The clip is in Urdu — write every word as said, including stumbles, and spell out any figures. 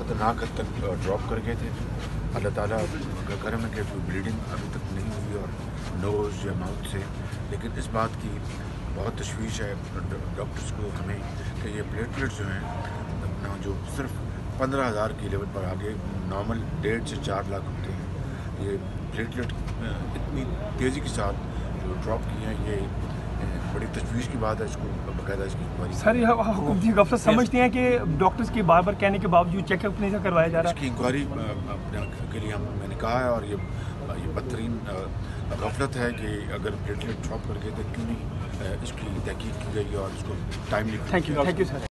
خطرناک حد تک ڈراپ کر گئے تھے. اللہ تعالیٰ کا کرم ہے کہ کوئی بلیڈنگ ابھی تک نہیں ہوئی اور نوز یا ماؤتھ سے, لیکن اس بات کی بہت تشویش ہے ڈاکٹرس کو ہمیں کہ یہ پلیٹلیٹس جو ہیں اپنا جو صرف پندرہ ہزار کی لیول پر آگے نارمل ڈیڑھ سے چار لاکھ ہوتے ہیں, یہ پلیٹلیٹ اتنی تیزی کے ساتھ جو ڈراپ کی ہیں یہ بڑی تشویش کی بات ہے. اس کو باقاعدہ اس کی انکوائری سر حکومتی غفلت سمجھتے ہیں کہ ڈاکٹرس کے بار بار کہنے کے باوجود چیک اپ نہیں کروایا جا رہا. اس کی انکوائری کے لیے ہم میں نے کہا ہے, اور یہ یہ بدترین غفلت ہے کہ اگر پلیٹلیٹ ڈراپ کر کے تو کیوں نہیں اس کی تحقیق کی گئی اور اس کو timely. Thank you thank you sir.